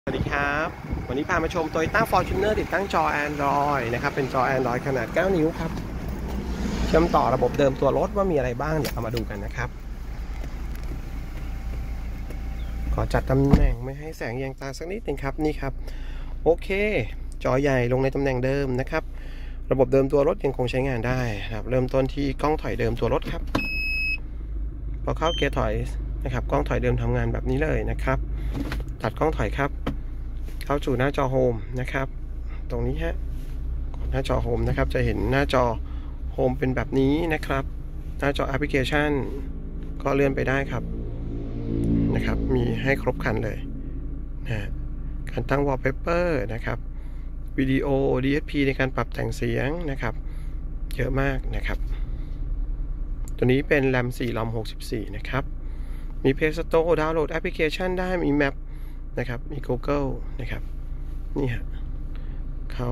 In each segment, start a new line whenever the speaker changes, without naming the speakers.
สวัสดีครับวันนี้พามาชม Toyota Fortuner ติดตั้งจอ Android นะครับเป็นจอ Android ขนาด 9 นิ้วครับเชื่อมต่อระบบเดิมตัวรถว่ามีอะไรบ้างเดี๋ยวเรามาดูกันนะครับขอจัดตำแหน่งไม่ให้แสงแยงตาสักนิดนึงครับนี่ครับโอเคจอใหญ่ลงในตำแหน่งเดิมนะครับระบบเดิมตัวรถยังคงใช้งานได้นะครับเริ่มต้นที่กล้องถอยเดิมตัวรถครับพอเข้าเกียร์ถอยนะครับกล้องถอยเดิมทำงานแบบนี้เลยนะครับตัดกล้องถอยครับเข้าสู่หน้าจอโฮมนะครับตรงนี้ฮะหน้าจอโฮมนะครับจะเห็นหน้าจอโฮมเป็นแบบนี้นะครับหน้าจอแอปพลิเคชันก็เลื่อนไปได้ครับนะครับมีให้ครบครันเลยนะการตั้ง wallpaper นะครับวิดีโอ DSP ในการปรับแต่งเสียงนะครับเยอะมากนะครับตัวนี้เป็น RAM 4 ROM 64นะครับมี Play Store ดาวน์โหลดแอปพลิเคชันได้มี Map นะครับมี Google นะครับนี่ฮะเข้า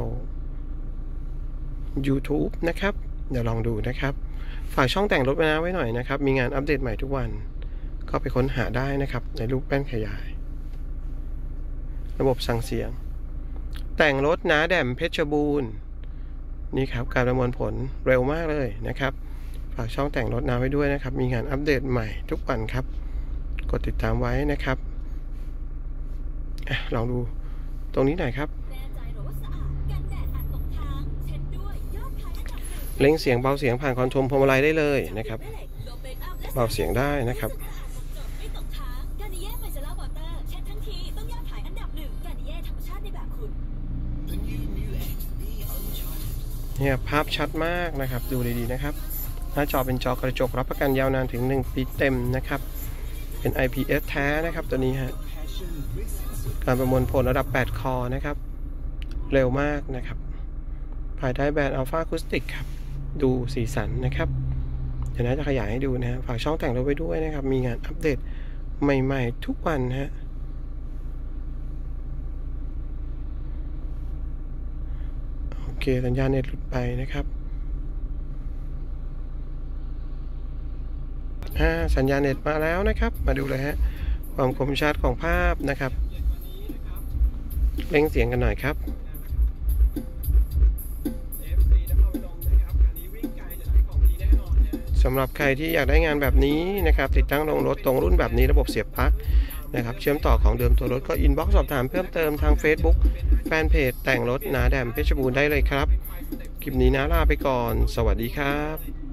YouTube นะครับเดี๋ยวลองดูนะครับฝากช่องแต่งรถไว้หน่อยนะครับมีงานอัปเดตใหม่ทุกวันก็ไปค้นหาได้นะครับในรูปแป้นขยายระบบสั่งเสียงแต่งรถนาแดมเพชรบูรณ์นี่ครับการประมวลผลเร็วมากเลยนะครับฝากช่องแต่งรถนาไว้ด้วยนะครับมีงานอัปเดตใหม่ทุกวันครับกดติดตามไว้นะครับลองดูตรงนี้หน่อยครับเร่งเสียงเบาเสียงผ่านคอนโทรลพวงมาลัยได้เลยนะครับเบาเสียงได้นะครับเนี่ยภาพชัดมากนะครับดูดีๆนะครับหน้าจอเป็นจอกระจกรับประกันยาวนานถึง1 ปีเต็มนะครับเป็น IPS แท้นะครับตัวนี้ฮะการประมวลผลระดับ8 คอนะครับเร็วมากนะครับภายใต้แบรนด์ Alpha Acoustic ครับดูสีสันนะครับเดี๋ยวนะจะขยายให้ดูนะฮะฝากช่องแต่งรถไว้ด้วยนะครับมีงานอัปเดตใหม่ๆทุกวันฮะโอเคสัญญาณเน็ตหลุดไปนะครับสัญญาณเน็ตมาแล้วนะครับมาดูเลยฮะความคมชัดของภาพนะครับเร่งเสียงกันหน่อยครับสำหรับใครที่อยากได้งานแบบนี้นะครับติดตั้งลงรถตรงรุ่นแบบนี้ระบบเสียบปลั๊กนะครับเชื่อมต่อของเดิมตัวรถก็อินบ็อกซ์สอบถามเพิ่มเติมทาง Facebook แฟนเพจแต่งรถนาแดมเพชรบูรณ์ได้เลยครับคลิปนี้นะลาไปก่อนสวัสดีครับ